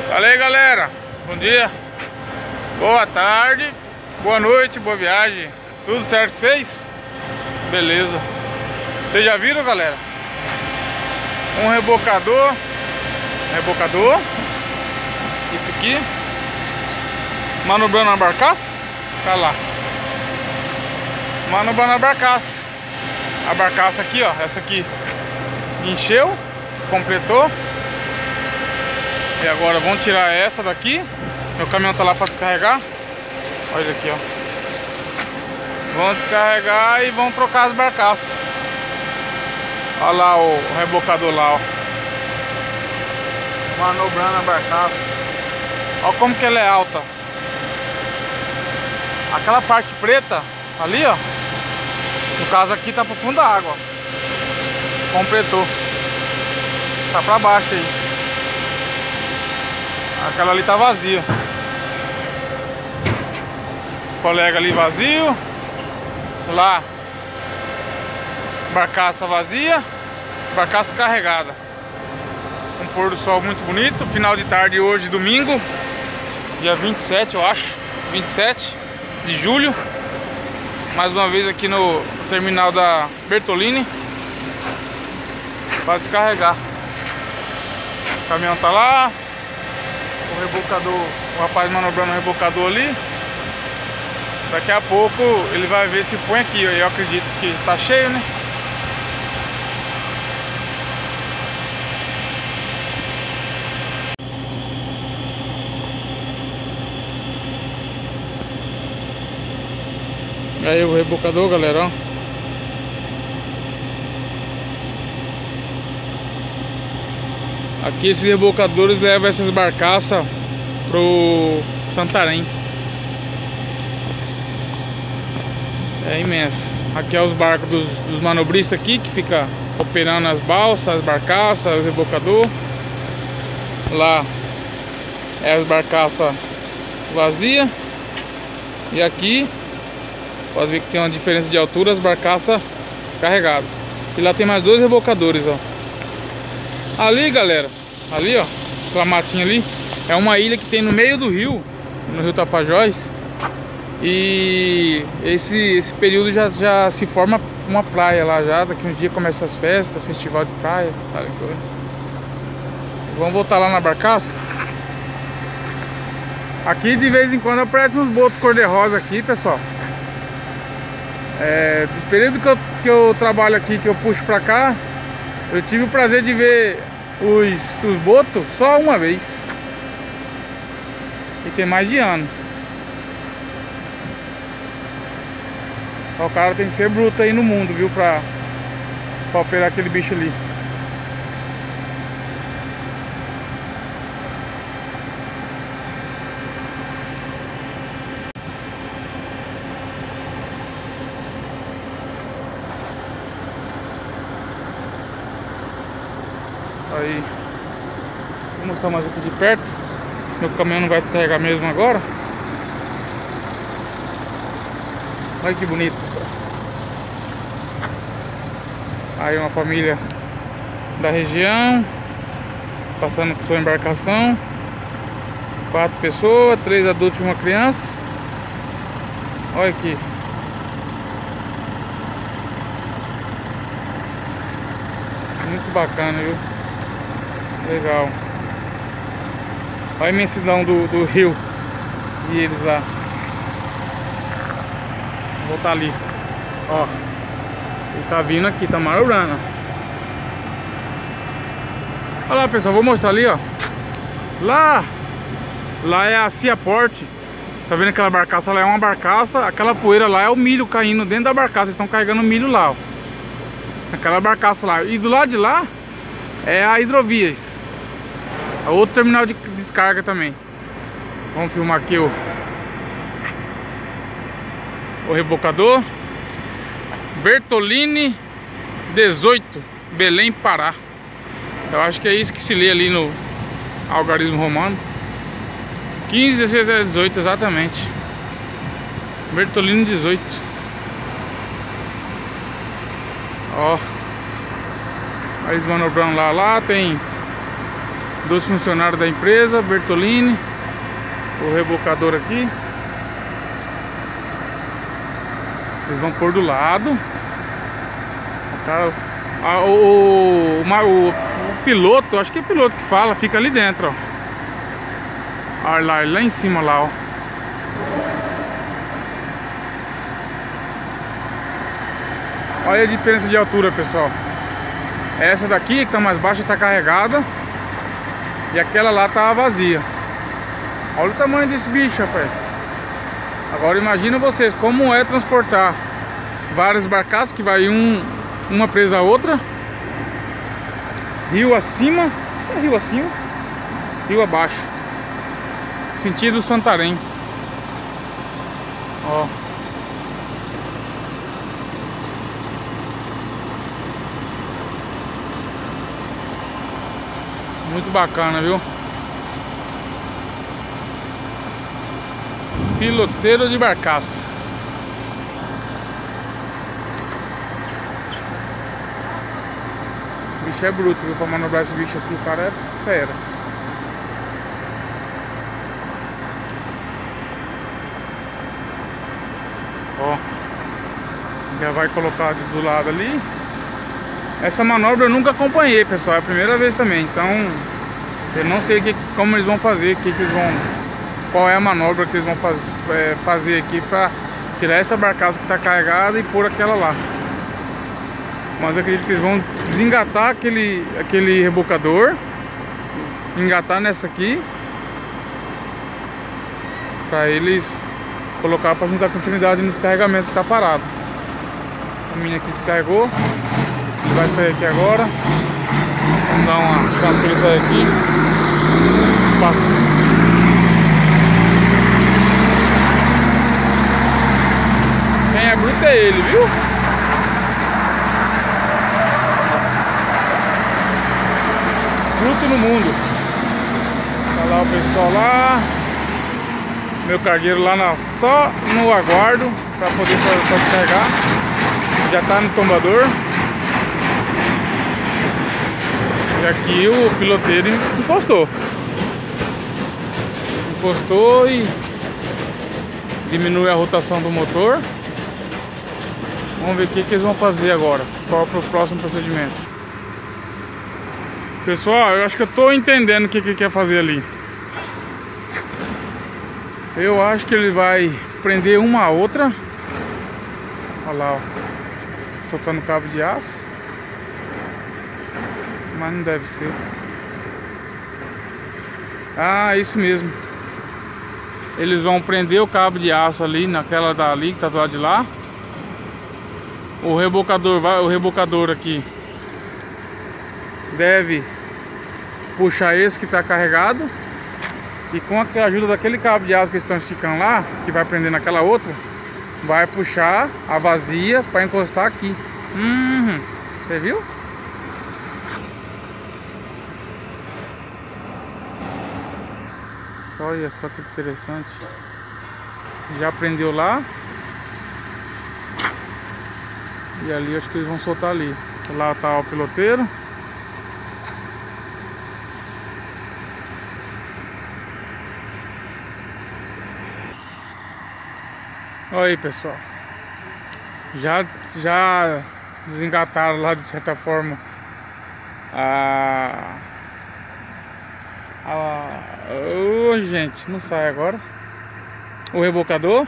Fala aí, galera, bom dia, boa tarde, boa noite, boa viagem. Tudo certo com vocês? Beleza. Vocês já viram, galera? Um rebocador. Esse aqui manobrando a barcaça. Tá lá, manobrando a barcaça. A barcaça aqui, ó, essa aqui encheu, completou. E agora vamos tirar essa daqui. Meu caminhão tá lá para descarregar. Olha aqui, ó. Vamos descarregar e vamos trocar as barcaças. Olha lá o rebocador lá, ó, manobrando a barcaça. Olha como que ela é alta. Aquela parte preta ali, ó, no caso aqui tá pro fundo da água, ó. Completou. Tá pra baixo aí. Aquela ali tá vazia. Colega ali vazio. Lá, barcaça vazia, barcaça carregada. Um pôr do sol muito bonito. Final de tarde hoje, domingo, dia 27, eu acho, 27 de julho. Mais uma vez aqui no terminal da Bertolini para descarregar. O caminhão tá lá. O rebocador, o rapaz manobrando o rebocador ali. Daqui a pouco ele vai ver se põe aqui, ó. Eu acredito que tá cheio, né? Aí o rebocador, galera, ó. Aqui esses rebocadores levam essas barcaças pro Santarém. É imenso. Aqui é os barcos dos manobristas aqui, que fica operando as balsas, as barcaças, os rebocadores. Lá é as barcaças vazias. E aqui pode ver que tem uma diferença de altura, as barcaças carregadas. E lá tem mais dois rebocadores, ó. Ali, galera, ali, ó, aquela matinha ali, é uma ilha que tem no meio do rio, no rio Tapajós. E esse período já se forma uma praia lá já. Daqui uns dias começa as festas, festival de praia, tá? Vamos voltar lá na barcaça. Aqui de vez em quando aparece uns botos cor-de-rosa aqui, pessoal. Do período que eu trabalho aqui, que eu puxo pra cá, eu tive o prazer de ver os botos só uma vez. E tem mais de ano. O cara tem que ser bruto aí no mundo, viu, pra operar aquele bicho ali. Aí, vou mostrar mais aqui de perto. Meu caminhão não vai descarregar mesmo agora. Olha que bonito, pessoal. Aí uma família da região passando com sua embarcação. 4 pessoas, 3 adultos e uma criança. Olha aqui. Muito bacana, viu? Legal. Olha a imensidão do rio. E eles lá. Vou voltar ali, ó. Ele tá vindo aqui, tá manobrando. Olha lá, pessoal, vou mostrar ali, ó. Lá é a Ciaport. Tá vendo aquela barcaça lá? É uma barcaça. Aquela poeira lá é o milho caindo dentro da barcaça. Eles estão carregando o milho lá, ó. Aquela barcaça lá. E do lado de lá é a Hidrovias. É outro terminal de descarga também. Vamos filmar aqui o rebocador Bertolini 18, Belém, Pará. Eu acho que é isso que se lê ali no algarismo romano. 15, 16, 18, exatamente. Bertolini 18. Ó, eles manobrando lá tem dos funcionários da empresa, Bertolini, o rebocador aqui. Eles vão pôr do lado. O cara, o piloto, acho que é o piloto que fala, fica ali dentro, ó. Olha lá em cima lá, ó. Olha a diferença de altura, pessoal. Essa daqui que tá mais baixa tá carregada e aquela lá tá vazia. Olha o tamanho desse bicho, rapaz. Agora imagina vocês como é transportar várias barcaças que vai uma presa a outra, rio acima, é rio acima, rio abaixo, sentido Santarém. Ó. Muito bacana, viu? Piloteiro de barcaça. O bicho é bruto, viu? Pra manobrar esse bicho aqui, o cara é fera. Ó. Já vai colocar do lado ali. Essa manobra eu nunca acompanhei, pessoal. É a primeira vez também. Então eu não sei como eles vão fazer, qual é a manobra que eles vão fazer aqui para tirar essa barcaça que está carregada e pôr aquela lá. Mas eu acredito que eles vão desengatar aquele rebocador, engatar nessa aqui, para eles colocar para dar continuidade no descarregamento que está parado. A minha aqui descarregou, ele vai sair aqui agora. Vamos dar uma chance para ele sair aqui. Espaço. Quem é bruto é ele, viu? Bruto no mundo. Tá lá o pessoal lá. Meu cargueiro lá só no aguardo para poder descarregar. Já tá no tombador. E aqui o piloteiro encostou. Encostou e diminui a rotação do motor. Vamos ver o que eles vão fazer agora. Qual é o próximo procedimento? Pessoal, eu acho que eu tô entendendo o que ele quer fazer ali. Eu acho que ele vai prender uma a outra. Olha lá, ó. Soltando o cabo de aço. Mas não deve ser. Ah, isso mesmo. Eles vão prender o cabo de aço ali, naquela dali que tá do lado de lá. O rebocador aqui deve puxar esse que está carregado. E com a ajuda daquele cabo de aço que eles estão esticando lá, que vai prender naquela outra, vai puxar a vazia para encostar aqui. Você viu? Olha só que interessante. Já prendeu lá. E ali acho que eles vão soltar ali. Lá tá o piloteiro. Olha aí, pessoal. Já desengataram lá de certa forma oh, gente, não sai agora o rebocador.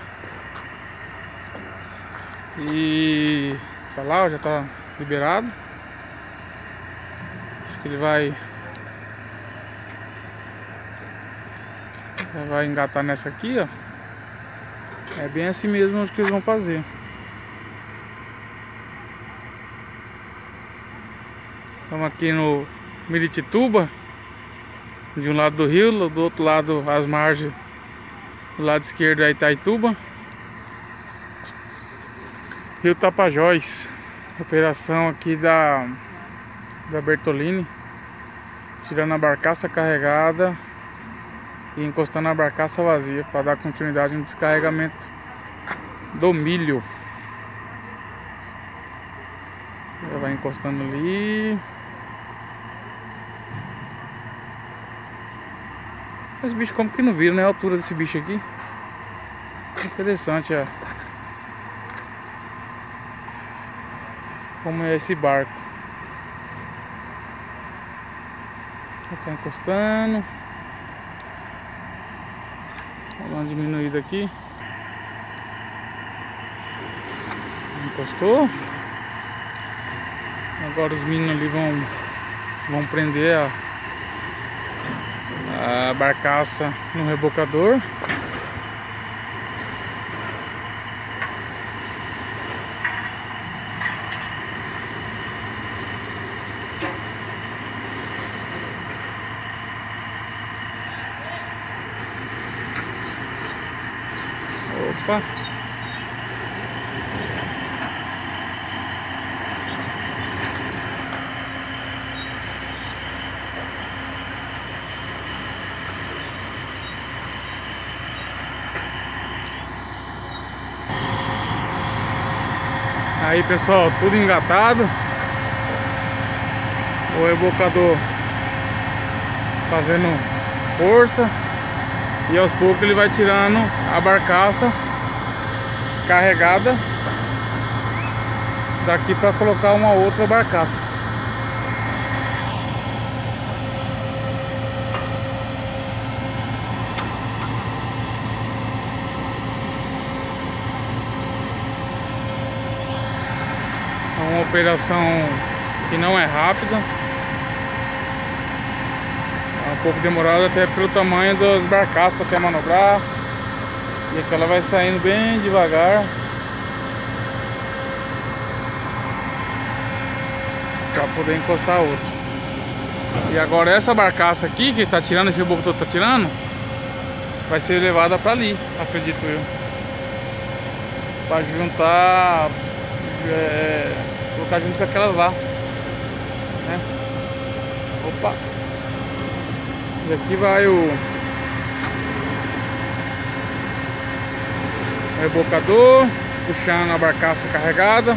E tá lá, já tá liberado. Acho que ele vai engatar nessa aqui, ó. É bem assim mesmo que eles vão fazer. Estamos aqui no Miritituba, de um lado do rio, do outro lado as margens, do lado esquerdo é Itaituba. Rio Tapajós, operação aqui da Bertolini, tirando a barcaça carregada e encostando a barcaça vazia para dar continuidade no descarregamento do milho. Já vai encostando ali. Esse bicho como que não vira, né? A altura desse bicho aqui. Interessante, ó. Como é esse barco. Tá encostando. Vou dar uma diminuída aqui. Encostou. Agora os meninos ali vão prender a barcaça no rebocador. Opa! Aí, pessoal, tudo engatado. O rebocador fazendo força. E aos poucos ele vai tirando a barcaça carregada daqui para colocar uma outra barcaça. É uma operação que não é rápida. É um pouco demorada até pelo tamanho das barcaças até manobrar. E aquela vai saindo bem devagar para poder encostar a outra. E agora essa barcaça aqui que está tirando, esse rebocador está tirando, vai ser levada para ali, acredito eu, para juntar, colocar junto com aquelas lá, né? Opa! E aqui vai o rebocador puxando a barcaça carregada.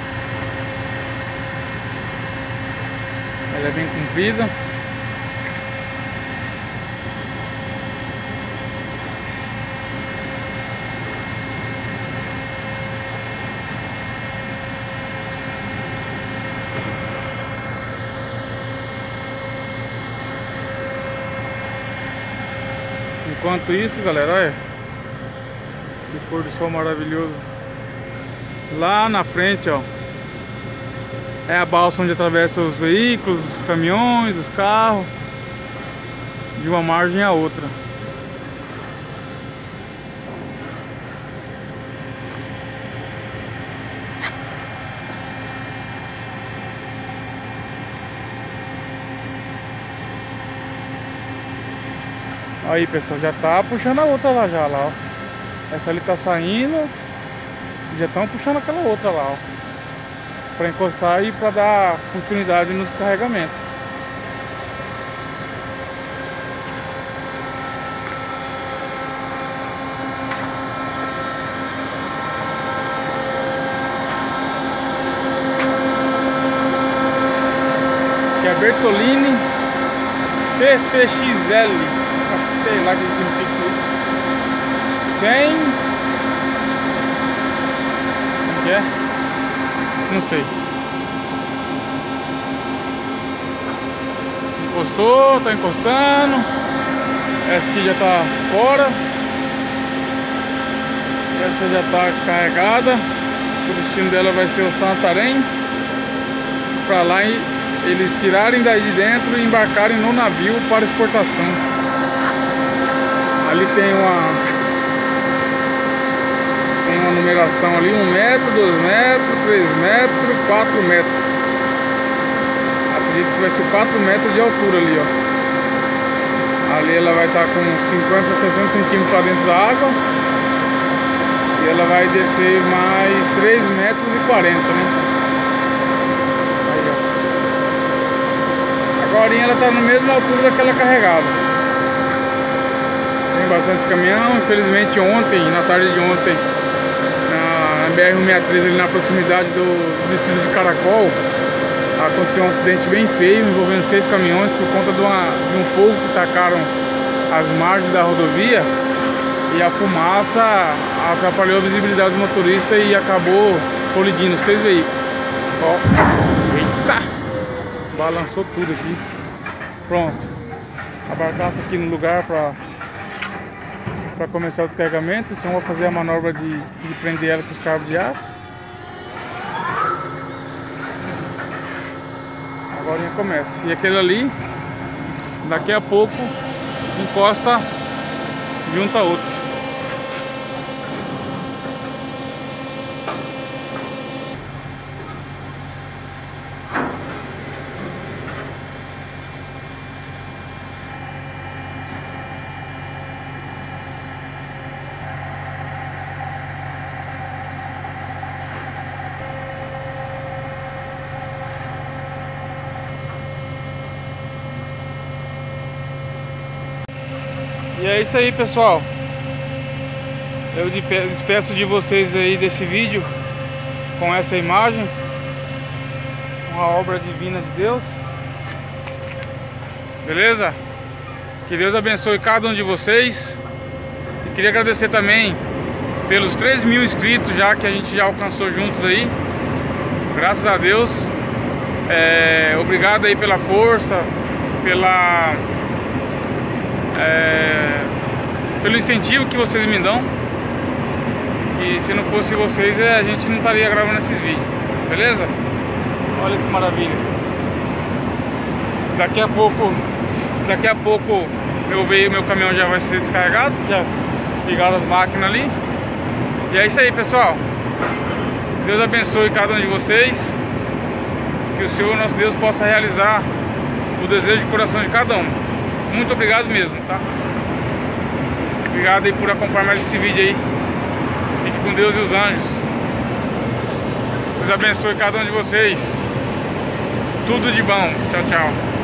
Ela é bem comprida. Enquanto isso, galera, olha que pôr do sol maravilhoso. Lá na frente, ó, é a balsa onde atravessa os veículos, os caminhões, os carros, de uma margem a outra. Aí, pessoal, já tá puxando a outra lá já, lá, ó. Essa ali tá saindo. Já estão puxando aquela outra lá, ó, para encostar e para dar continuidade no descarregamento. Que é Bertolini CCXL. Acho que sei lá que significa isso aí. 100. Não sei. Encostou, tá encostando. Essa aqui já tá fora. Essa já tá carregada. O destino dela vai ser o Santarém. Para lá eles tirarem daí de dentro e embarcarem no navio para exportação. Ali tem uma numeração ali, 1 metro, 2 metros, 3 metros, 4 metros. Acredito que vai ser 4 metros de altura ali, ó. Ali ela vai estar com 50, 60 centímetros para dentro da água. E ela vai descer mais 3 metros e 40, né? Aí, ó. Agora ela está na mesma altura daquela carregada. Tem bastante caminhão. Infelizmente ontem, na tarde de ontem, BR-163 ali na proximidade do distrito de Caracol, aconteceu um acidente bem feio envolvendo 6 caminhões por conta de um fogo que tacaram as margens da rodovia e a fumaça atrapalhou a visibilidade do motorista e acabou colidindo 6 veículos. Ó, eita! Balançou tudo aqui. Pronto. A barcaça aqui no lugar para começar o descarregamento. Então vou fazer a manobra de prender ela com os cabos de aço. Agora começa. E aquele ali, daqui a pouco, encosta junto a outro. E é isso aí, pessoal. Eu despeço de vocês aí desse vídeo com essa imagem, uma obra divina de Deus. Beleza? Que Deus abençoe cada um de vocês. E queria agradecer também pelos 3.000 inscritos já que a gente já alcançou juntos aí. Graças a Deus. Obrigado aí pela força, pelo incentivo que vocês me dão. E se não fosse vocês, a gente não estaria gravando esses vídeos. Beleza? Olha que maravilha. Daqui a pouco meu caminhão já vai ser descarregado. Já ligaram as máquinas ali. E é isso aí, pessoal. Deus abençoe cada um de vocês. Que o Senhor, nosso Deus, possa realizar o desejo de coração de cada um. Muito obrigado mesmo, tá? Obrigado aí por acompanhar mais esse vídeo aí. Fique com Deus e os anjos. Deus abençoe cada um de vocês. Tudo de bom. Tchau, tchau.